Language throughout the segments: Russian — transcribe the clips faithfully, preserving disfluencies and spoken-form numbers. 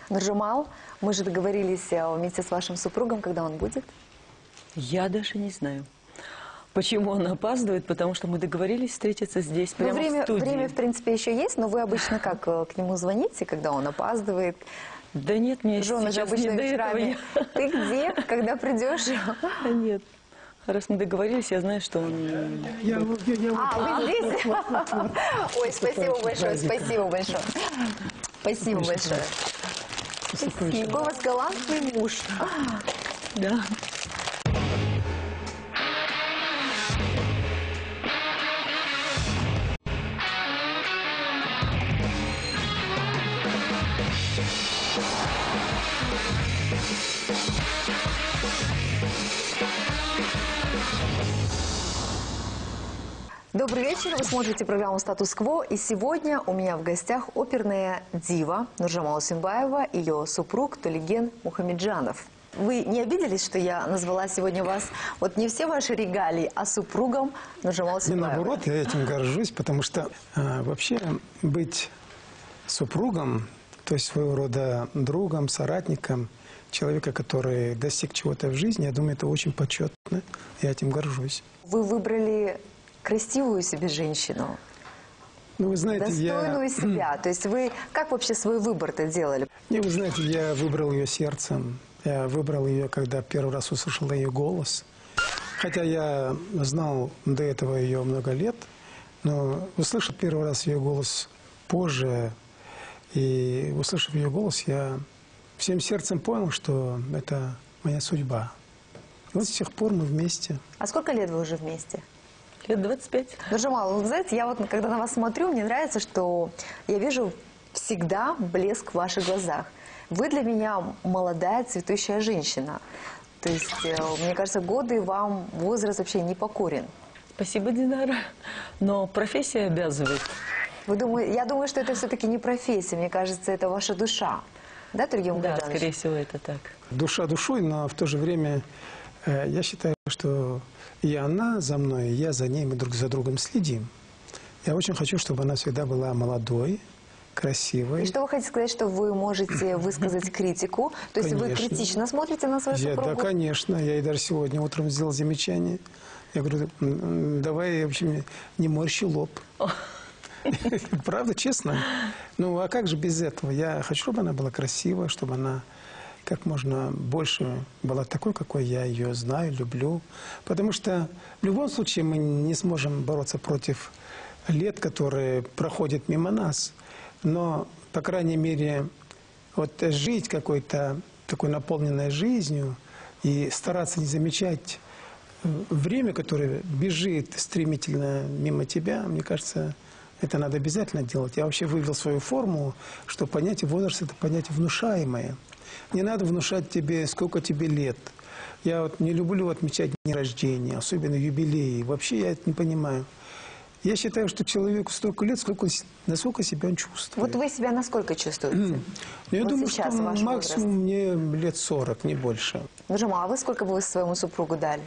Нуржамал, мы же договорились вместе с вашим супругом, когда он будет? Я даже не знаю. Почему он опаздывает? Потому что мы договорились встретиться здесь, прямо ну, время, в студии. Время, в принципе, еще есть, но вы обычно как к нему звоните, когда он опаздывает? Да нет, мне Жены же обычно не до вечерами. этого. Ты где? Когда придешь? Да нет. Раз мы договорились, я знаю, что он... Я, я, я, а, вы здесь? Ой, спасибо большое, спасибо большое. Спасибо большое. Какой у вас галантный муж. Да. Добрый вечер, вы смотрите программу «Статус-кво», и сегодня у меня в гостях оперная дива Нуржамал Усимбаева и ее супруг Толиген Мухамеджанов. Вы не обиделись, что я назвала сегодня вас, вот не все ваши регалии, а супругом Нуржамала Усимбаева? Не, наоборот, я этим горжусь, потому что а, вообще быть супругом, то есть своего рода другом, соратником, человека, который достиг чего-то в жизни, я думаю, это очень почетно, я этим горжусь. Вы выбрали красивую себе женщину, ну, вы знаете, достойную я... себя. То есть вы как вообще свой выбор-то делали? Не, вы знаете, я выбрал ее сердцем. Я выбрал ее, когда первый раз услышал ее голос. Хотя я знал до этого ее много лет, но услышал первый раз ее голос позже. И услышав ее голос, я всем сердцем понял, что это моя судьба. И вот с тех пор мы вместе. А сколько лет вы уже вместе? Лет двадцать пять. Нуржамал, вы знаете, я вот когда на вас смотрю, мне нравится, что я вижу всегда блеск в ваших глазах. Вы для меня молодая, цветущая женщина. То есть, мне кажется, годы вам возраст вообще не покорен. Спасибо, Динара. Но профессия обязывает. Вы думаете, я думаю, что это все-таки не профессия. Мне кажется, это ваша душа. Да, Толиген Мухамеджанович? Да, скорее всего, это так. Душа душой, но в то же время э, я считаю, что и она за мной, и я за ней, мы друг за другом следим. Я очень хочу, чтобы она всегда была молодой, красивой. И что вы хотите сказать, что вы можете высказать критику? То есть Конечно. вы критично смотрите на свою я, супругу? Да, конечно. Я ей даже сегодня утром сделал замечание. Я говорю, давай, в общем, не морщи лоб. Правда, честно. Ну, а как же без этого? Я хочу, чтобы она была красивая, чтобы она как можно больше была такой, какой я ее знаю, люблю. Потому что в любом случае мы не сможем бороться против лет, которые проходят мимо нас. Но, по крайней мере, вот жить какой-то такой наполненной жизнью и стараться не замечать время, которое бежит стремительно мимо тебя, мне кажется, это надо обязательно делать. Я вообще вывел свою форму, что понятие возраста – это понятие внушаемое. Не надо внушать тебе, сколько тебе лет. Я вот не люблю отмечать дни рождения, особенно юбилеи. Вообще я это не понимаю. Я считаю, что человеку столько лет, сколько, насколько себя он чувствует. Вот вы себя насколько чувствуете? Я вот думаю, сейчас что ваш максимум возраст. мне лет сорок, не больше. Нуржамал, а вы сколько бы вы своему супругу дали?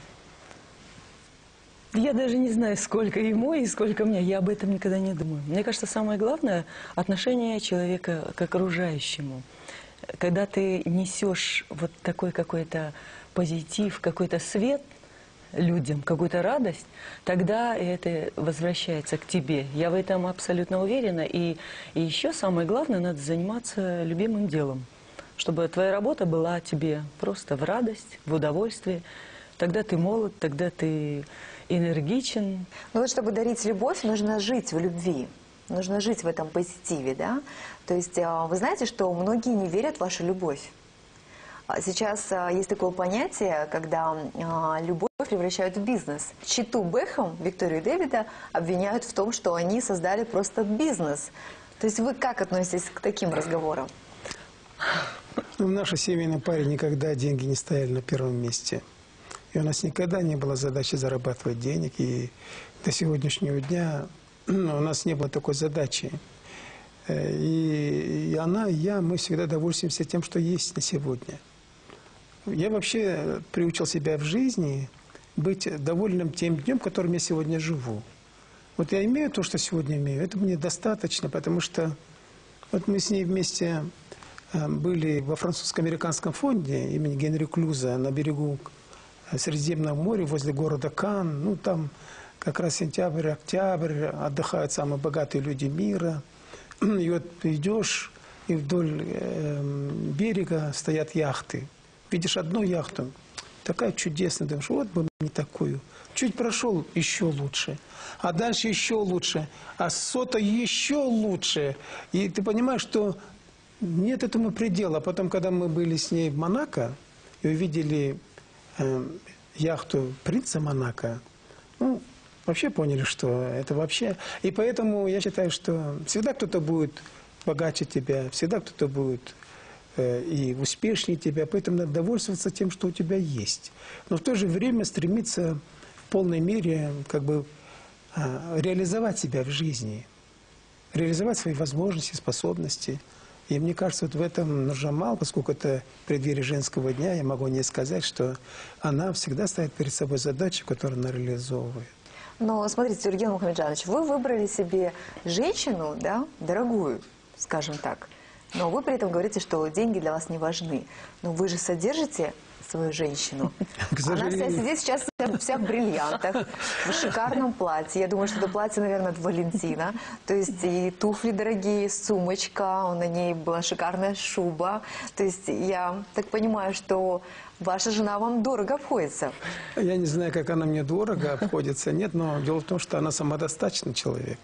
Я даже не знаю, сколько ему и сколько мне. Я об этом никогда не думаю. Мне кажется, самое главное – отношение человека к окружающему. Когда ты несешь вот такой какой-то позитив, какой-то свет людям, какую-то радость, тогда это возвращается к тебе. Я в этом абсолютно уверена. И, и еще самое главное – надо заниматься любимым делом. Чтобы твоя работа была тебе просто в радость, в удовольствие. Тогда ты молод, тогда ты энергичен. Ну вот, чтобы дарить любовь, нужно жить в любви. Нужно жить в этом позитиве, да? То есть вы знаете, что многие не верят в вашу любовь. Сейчас есть такое понятие, когда любовь превращают в бизнес. Читу Бэхэм, Викторию и Дэвида обвиняют в том, что они создали просто бизнес. То есть вы как относитесь к таким разговорам? В нашей семейной паре никогда деньги не стояли на первом месте. И у нас никогда не было задачи зарабатывать денег. И до сегодняшнего дня у нас не было такой задачи. И, и она, и я, мы всегда довольствуемся тем, что есть на сегодня. Я вообще приучил себя в жизни быть довольным тем днем, которым я сегодня живу. Вот я имею то, что сегодня имею, это мне достаточно, потому что вот мы с ней вместе э, были во французско-американском фонде имени Генри Клюза на берегу Средиземного моря возле города Кан. Ну, там как раз сентябрь, октябрь, отдыхают самые богатые люди мира. И вот идешь, и вдоль э, берега стоят яхты. Видишь одну яхту, такая чудесная, думаешь, вот бы мне такую. Чуть прошел, еще лучше. А дальше еще лучше. А сота еще лучше. И ты понимаешь, что нет этому предела. А потом, когда мы были с ней в Монако и увидели э, яхту принца Монако, ну, вообще поняли, что это вообще... И поэтому я считаю, что всегда кто-то будет богаче тебя, всегда кто-то будет э, и успешнее тебя. Поэтому надо довольствоваться тем, что у тебя есть. Но в то же время стремиться в полной мере как бы э, реализовать себя в жизни. Реализовать свои возможности, способности. И мне кажется, вот в этом Нуржамал, поскольку это в преддверии женского дня, я могу не сказать, что она всегда ставит перед собой задачу, которую она реализовывает. Но смотрите, Сергей Мухамеджанович, вы выбрали себе женщину, да, дорогую, скажем так. Но вы при этом говорите, что деньги для вас не важны. Но вы же содержите свою женщину. Она вся сидит сейчас вся в бриллиантах, в шикарном платье. Я думаю, что это платье, наверное, от Валентина. То есть и туфли дорогие, сумочка, на ней была шикарная шуба. То есть я так понимаю, что ваша жена вам дорого обходится. Я не знаю, как она мне дорого обходится, нет, но дело в том, что она самодостаточный человек.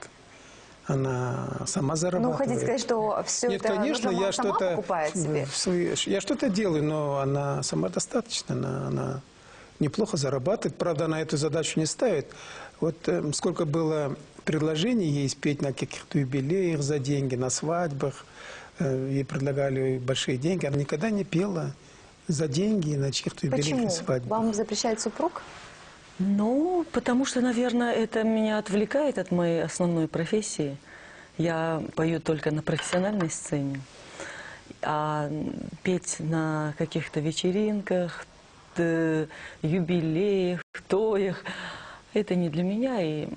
Она сама зарабатывает. Ну, хотите сказать, что все Нет, это конечно, я сама что-то покупает себе? свои, я что-то делаю, но она самодостаточна, она, она неплохо зарабатывает. Правда, она эту задачу не ставит. Вот э, сколько было предложений ей спеть на каких-то юбилеях за деньги, на свадьбах. Э, ей предлагали большие деньги. Она никогда не пела за деньги на чьих-то юбилеях и свадьбах. Вам запрещает супруг? Ну, потому что, наверное, это меня отвлекает от моей основной профессии. Я пою только на профессиональной сцене. А петь на каких-то вечеринках, юбилеях, тоях, это не для меня. И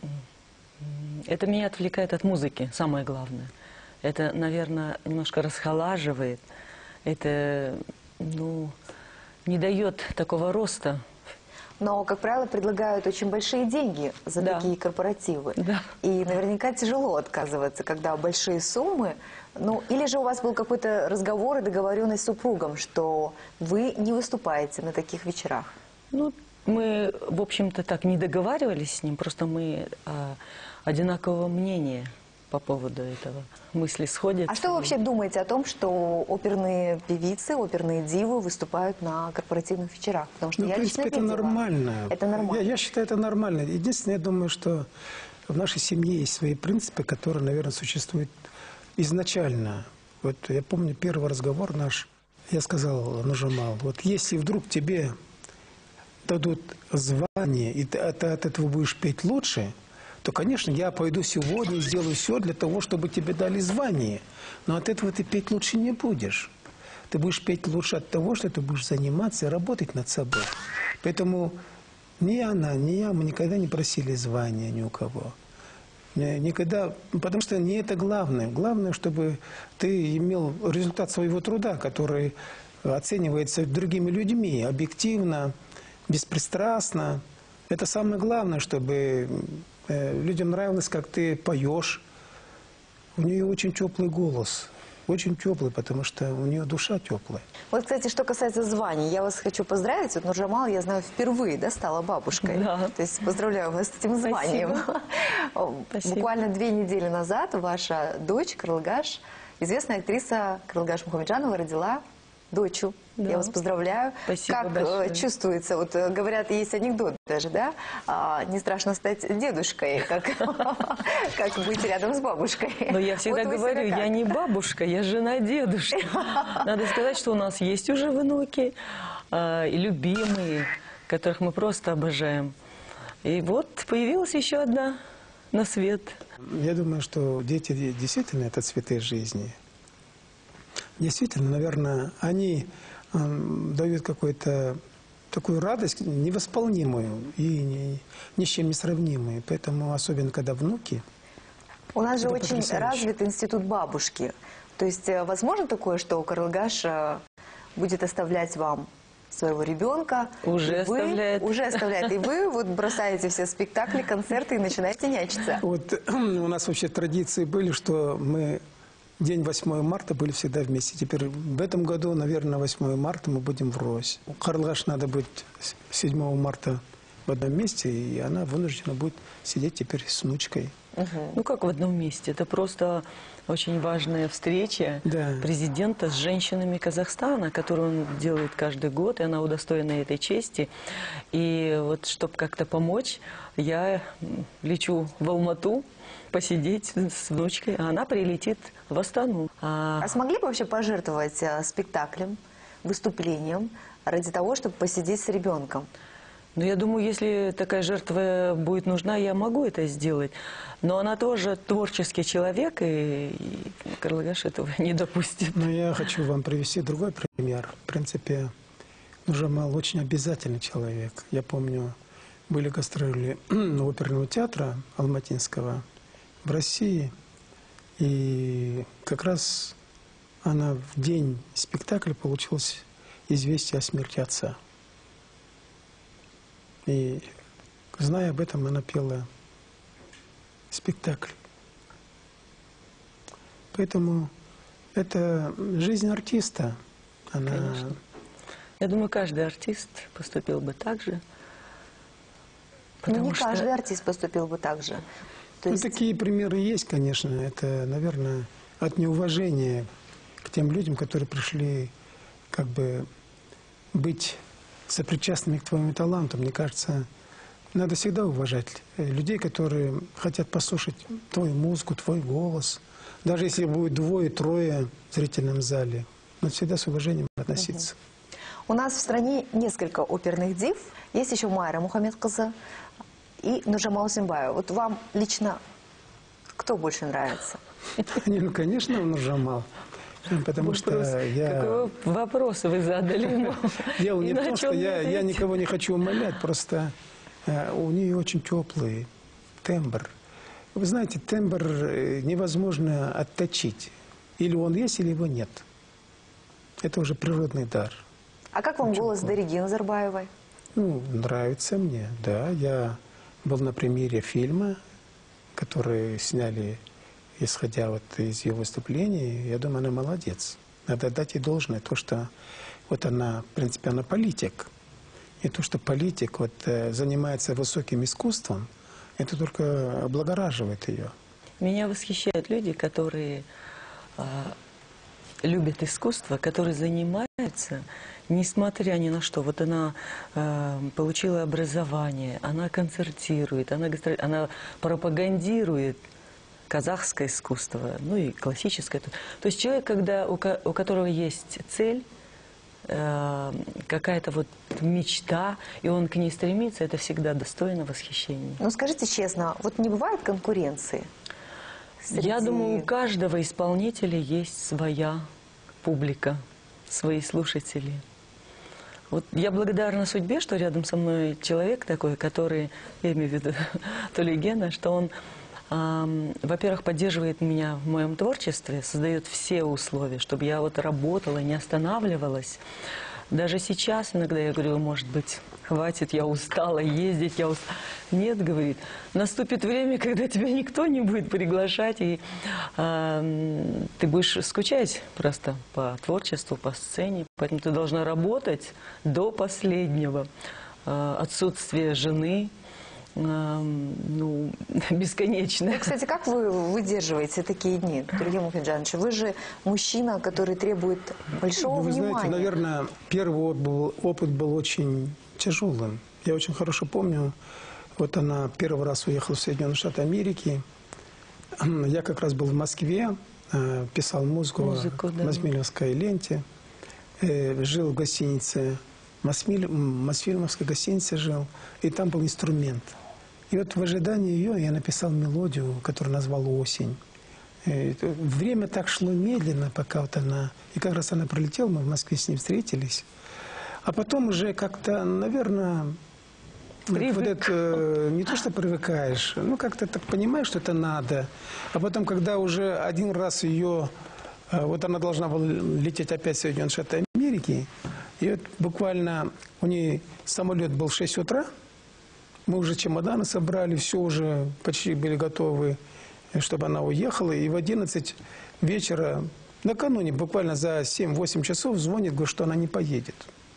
это меня отвлекает от музыки, самое главное. Это, наверное, немножко расхолаживает. Это, ну, не дает такого роста. Но, как правило, предлагают очень большие деньги за Да. такие корпоративы. Да. И наверняка тяжело отказываться, когда большие суммы. Ну, или же у вас был какой-то разговор и договоренность с супругом, что вы не выступаете на таких вечерах? Ну, мы, в общем-то, так не договаривались с ним, просто мы а, одинакового мнения по поводу этого. Мысли сходятся. А что вы вообще думаете о том, что оперные певицы, оперные дивы выступают на корпоративных вечерах? Потому что Ну, я в принципе, лично это видела. нормально. Это нормально. Я, я считаю, это нормально. Единственное, я думаю, что в нашей семье есть свои принципы, которые, наверное, существуют изначально. Вот я помню первый разговор наш. Я сказал Нуржамал, вот если вдруг тебе дадут звание, и ты, а ты от этого будешь петь лучше, то, конечно, я пойду сегодня и сделаю все для того, чтобы тебе дали звание. Но от этого ты петь лучше не будешь. Ты будешь петь лучше от того, что ты будешь заниматься и работать над собой. Поэтому ни она, ни я, мы никогда не просили звания ни у кого. Никогда, потому что не это главное. Главное, чтобы ты имел результат своего труда, который оценивается другими людьми, объективно, беспристрастно. Это самое главное, чтобы людям нравилось, как ты поешь. У нее очень теплый голос. Очень теплый, потому что у нее душа теплая. Вот, кстати, что касается званий, я вас хочу поздравить. Вот Нуржамал, я знаю, впервые, да, стала бабушкой. Да. То есть поздравляю вас с этим званием. Спасибо. Буквально две недели назад ваша дочь Кырлыгаш, известная актриса Кырлыгаш Мухамеджанова, родила дочу. Да. Я вас поздравляю. Спасибо как большое. э, чувствуется? Вот э, говорят, есть анекдот даже, да? А, не страшно стать дедушкой, как, как быть рядом с бабушкой. Но я всегда Вот вы говорю, себя я как? не бабушка, я жена дедушки. Надо сказать, что у нас есть уже внуки, э, и любимые, которых мы просто обожаем. И вот появилась еще одна на свет. Я думаю, что дети действительно это цветы жизни. Действительно, наверное, они э, дают какую-то такую радость невосполнимую и ни, ни с чем не сравнимую. Поэтому, особенно когда внуки. У нас же Это очень потрясающе. развит институт бабушки. То есть э, возможно такое, что Карлыгаш э, будет оставлять вам своего ребенка? Уже и вы- оставляет. Уже оставляет. И вы вот бросаете все спектакли, концерты и начинаете нянчиться. Вот у нас вообще традиции были, что мы день восьмого марта были всегда вместе. Теперь в этом году, наверное, восьмого марта мы будем врозь. У Карлыгаш надо быть седьмого марта в одном месте, и она вынуждена будет сидеть теперь с внучкой. Ну как в одном месте? Это просто очень важная встреча Да. президента с женщинами Казахстана, которую он делает каждый год, и она удостоена этой чести. И вот чтобы как-то помочь, я м, лечу в Алмату посидеть с внучкой, а она прилетит в Астану. А А смогли бы вообще пожертвовать э, спектаклем, выступлением ради того, чтобы посидеть с ребенком? Ну, я думаю, если такая жертва будет нужна, я могу это сделать. Но она тоже творческий человек, и, и Карлыгаш этого не допустит. Но я хочу вам привести другой пример. В принципе, Нуржамал очень обязательный человек. Я помню, были гастроли оперного театра Алматинского в России, и как раз она в день спектакля получилось известие о смерти отца. И, зная об этом, она пела спектакль. Поэтому это жизнь артиста. Она... Конечно. Я думаю, каждый артист поступил бы так же. Ну, не потому что- каждый артист поступил бы так же. То Ну, есть, такие примеры есть, конечно. Это, наверное, от неуважения к тем людям, которые пришли как бы быть сопричастными к твоему таланту. Мне кажется, надо всегда уважать людей, которые хотят послушать твою музыку, твой голос. Даже если будет двое-трое в зрительном зале, но всегда с уважением относиться. у нас в стране несколько оперных див. Есть еще Майра Мухаммедкызы и Нуржамал Симбаева. Вот вам лично кто больше нравится? Не, ну, конечно, он Нуржамал. Потому что Вопрос. я... Какой вопрос вы задали ему? Дело И не в на том, что чем я, мне я ответить? никого не хочу умолять, просто э, у нее очень теплый тембр. Вы знаете, тембр э, невозможно отточить. Или он есть, или его нет. Это уже природный дар. А как вам голос Дариги Назарбаевой? Ну, нравится мне, да. Я был на премьере фильма, который сняли, исходя вот из ее выступлений. Я думаю, она молодец. Надо дать ей должное, то, что вот она, в принципе, она политик. И то, что политик вот, э, занимается высоким искусством, это только облагораживает ее. Меня восхищают люди, которые а, любят искусство, которые занимаются, несмотря ни на что. Вот она а, получила образование, она концертирует, она, гастро- она пропагандирует казахское искусство, ну и классическое. То есть человек, когда, у, ко- у которого есть цель, э, какая-то вот мечта, и он к ней стремится, это всегда достойно восхищения. Ну, скажите честно, вот не бывает конкуренции? Я среди- думаю, у каждого исполнителя есть своя публика, свои слушатели. Вот я благодарна судьбе, что рядом со мной человек такой, который, я имею в виду Толи Гена, что он, эм, во-первых, поддерживает меня в моем творчестве, создает все условия, чтобы я вот работала, не останавливалась. Даже сейчас иногда я говорю, может быть, хватит, я устала ездить, я устала. Нет, говорит, наступит время, когда тебя никто не будет приглашать, и э, ты будешь скучать просто по творчеству, по сцене, поэтому ты должна работать до последнего. Э, отсутствие жены, э, ну, бесконечное. Кстати, как вы выдерживаете такие дни, Тургим Мухамеджанович? Вы же мужчина, который требует большого Ну, вы внимания. знаете, наверное, первый опыт был, опыт был очень тяжелым. Я очень хорошо помню, вот она первый раз уехала в Соединенные Штаты Америки. Я как раз был в Москве, э, писал музыку, Музыку, в да. Мосмилевской ленте. Э, Жил в гостинице, Мосмиль- м, Мосфильмовской гостинице жил, и там был инструмент. И вот в ожидании ее я написал мелодию, которую назвал «Осень». Э, это Время так шло медленно, пока вот она... И как раз она прилетела, мы в Москве с ней встретились. А потом уже как-то, наверное, вот Привык. это, э, не то, что привыкаешь, ну как-то так понимаешь, что это надо. А потом, когда уже один раз ее А вот она должна была лететь опять в Соединенные Штаты Америки. И вот буквально у нее самолет был в шесть утра. Мы уже чемоданы собрали, все уже почти были готовы, чтобы она уехала. И в одиннадцать вечера, накануне, буквально за семь-восемь часов, звонит, говорит, что она не поедет.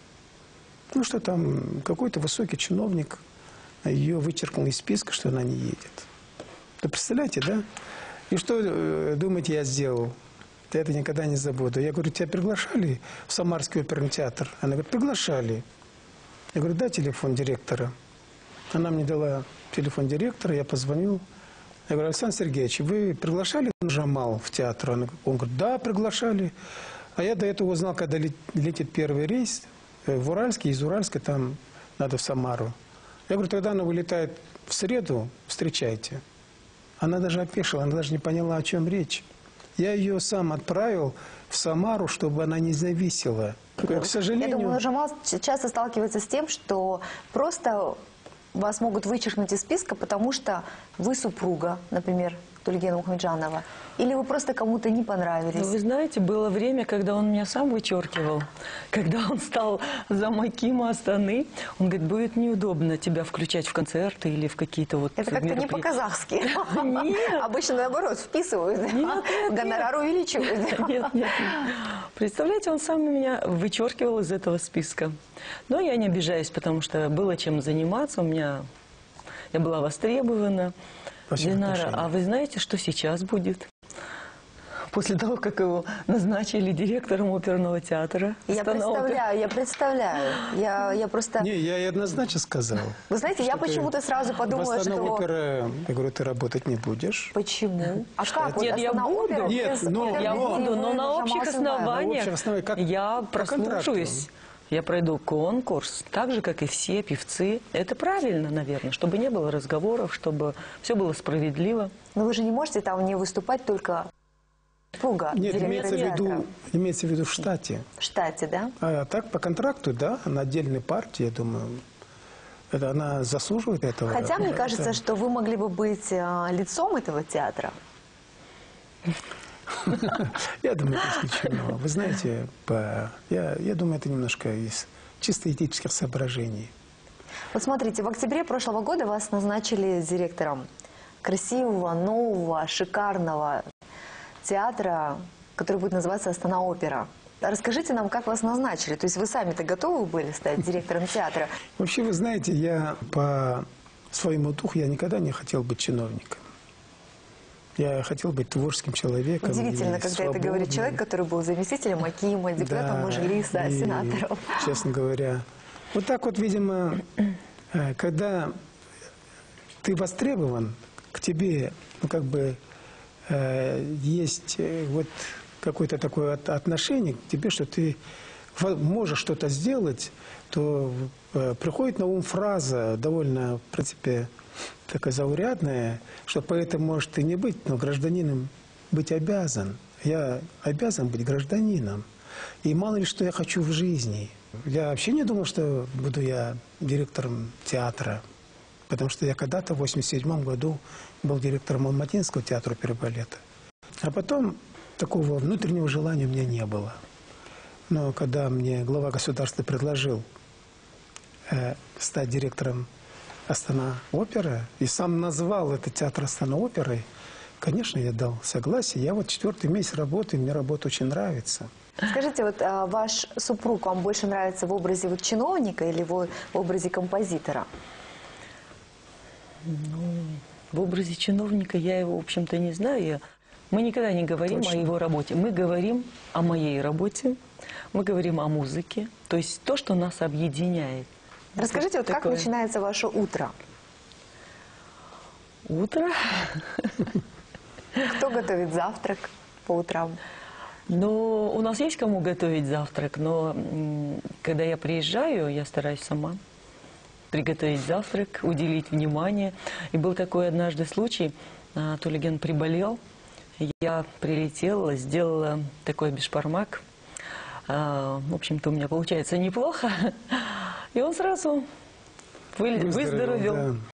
Ну, что там какой-то высокий чиновник ее вычеркнул из списка, что она не едет. Да представляете, да? И что, э, думаете, я сделал? Я это никогда не забуду. Я говорю, тебя приглашали в Самарский оперный театр? Она говорит, приглашали. Я говорю, дай телефон директора. Она мне дала телефон директора, я позвонил. Я говорю, Александр Сергеевич, вы приглашали Джамал в театр? Он говорит, да, приглашали. А я до этого узнал, когда летит первый рейс в Уральске, из Уральска там надо в Самару. Я говорю, тогда она вылетает в среду, встречайте. Она даже опешила, она даже не поняла, о чем речь. Я ее сам отправил в Самару, чтобы она не зависела. К сожалению... Я думаю, Джамал часто сталкивается с тем, что просто вас могут вычеркнуть из списка, потому что вы супруга, например, Тульгена Мухамеджанова, или вы просто кому-то не понравились. Ну, вы знаете, было время, когда он меня сам вычеркивал. Когда он стал замом Акима Астаны, он говорит, будет неудобно тебя включать в концерты или в какие-то вот Это как-то не мероприятия. по-казахски. Нет. Обычно наоборот, вписывают, гонорар увеличивают. Нет, нет. Представляете, он сам меня вычеркивал из этого списка. Но я не обижаюсь, потому что было чем заниматься. У меня я была востребована. Динара, а вы знаете, что сейчас будет? После того, как его назначили директором оперного театра. Я представляю, я представляю. Я, я просто... Не, я и однозначно сказал. Вы знаете, я почему-то сразу подумала, что... опера, я говорю, ты работать не будешь. Почему? А как? Нет, я буду. Нет, но- Я но- буду, но на общих основаниях На общих основаниях, как я по контракту. прослушаюсь. Я пройду конкурс, так же, как и все певцы. Это правильно, наверное, чтобы не было разговоров, чтобы все было справедливо. Но вы же не можете там не выступать только супруга Нет, директора имеется в театра. виду, имеется в виду в штате. В штате, да? А так по контракту, да, на отдельной партии, я думаю, это она заслуживает этого. Хотя мне Да, кажется, да. что вы могли бы быть а, лицом этого театра. Я думаю, это исключено. Вы знаете, по, я, я думаю, это немножко из чисто этических соображений. Вот смотрите, в октябре прошлого года вас назначили директором красивого, нового, шикарного театра, который будет называться «Астана-опера». Расскажите нам, как вас назначили? То есть вы сами-то готовы были стать директором театра? Вообще, вы знаете, я по своему духу я никогда не хотел быть чиновником. Я хотел быть творческим человеком. Удивительно, и когда свободным. это говорит человек, который был заместителем Акима, депутатом Да, Мажилиса, и, сенатором. честно говоря, вот так вот, видимо, э, когда ты востребован, к тебе, ну, как бы, э, есть э, вот какое-то такое от- отношение к тебе, что ты во- можешь что-то сделать, то э, приходит на ум фраза довольно, в принципе, такая заурядная, что поэтом может и не быть, но гражданином быть обязан. Я обязан быть гражданином. И мало ли, что я хочу в жизни. Я вообще не думал, что буду я директором театра. Потому что я когда-то в восемьдесят седьмом году был директором Алматинского театра оперы и балета. А потом такого внутреннего желания у меня не было. Но когда мне глава государства предложил э, стать директором Астана-опера и сам назвал этот театр Астана-оперой, конечно, я дал согласие. Я вот четвертый месяц работаю, мне работа очень нравится. Скажите, вот а, ваш супруг вам больше нравится в образе вот чиновника или в, в образе композитора? В образе чиновника я его, в общем-то, не знаю. Я- Мы никогда не говорим Точно. о его работе. Мы говорим о моей работе, мы говорим о музыке. То есть то, что нас объединяет. Расскажите, вот как Такое. начинается ваше утро? Утро. Кто готовит завтрак по утрам? Ну, у нас есть кому готовить завтрак, но м, когда я приезжаю, я стараюсь сама приготовить завтрак, уделить внимание. И был такой однажды случай, а, Тульген приболел, я прилетела, сделала такой бешбармак. А, в общем-то, у меня получается неплохо. И он сразу вы- Выздоровел, выздоровел. да.